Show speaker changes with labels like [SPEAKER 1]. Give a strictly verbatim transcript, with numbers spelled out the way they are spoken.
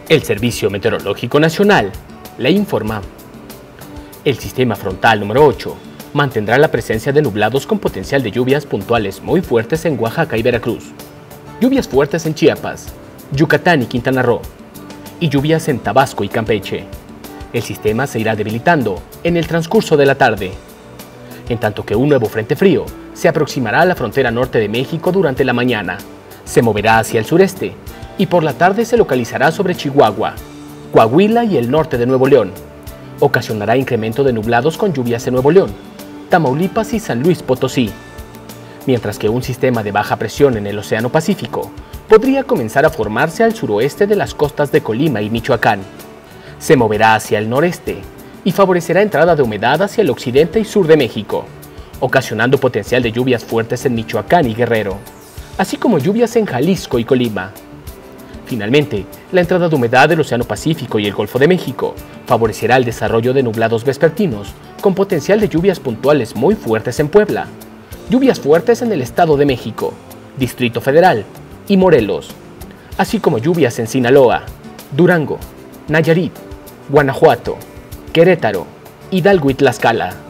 [SPEAKER 1] El Servicio Meteorológico Nacional le informa. El sistema frontal número ocho mantendrá la presencia de nublados con potencial de lluvias puntuales muy fuertes en Oaxaca y Veracruz, lluvias fuertes en Chiapas, Yucatán y Quintana Roo, y lluvias en Tabasco y Campeche. El sistema se irá debilitando en el transcurso de la tarde, en tanto que un nuevo frente frío se aproximará a la frontera norte de México durante la mañana, se moverá hacia el sureste y por la tarde se localizará sobre Chihuahua, Coahuila y el norte de Nuevo León. Ocasionará incremento de nublados con lluvias en Nuevo León, Tamaulipas y San Luis Potosí, mientras que un sistema de baja presión en el Océano Pacífico podría comenzar a formarse al suroeste de las costas de Colima y Michoacán. Se moverá hacia el noreste y favorecerá entrada de humedad hacia el occidente y sur de México, ocasionando potencial de lluvias fuertes en Michoacán y Guerrero, así como lluvias en Jalisco y Colima. Finalmente, la entrada de humedad del Océano Pacífico y el Golfo de México favorecerá el desarrollo de nublados vespertinos con potencial de lluvias puntuales muy fuertes en Puebla, lluvias fuertes en el Estado de México, Distrito Federal y Morelos, así como lluvias en Sinaloa, Durango, Nayarit, Guanajuato, Querétaro, Hidalgo y Tlaxcala.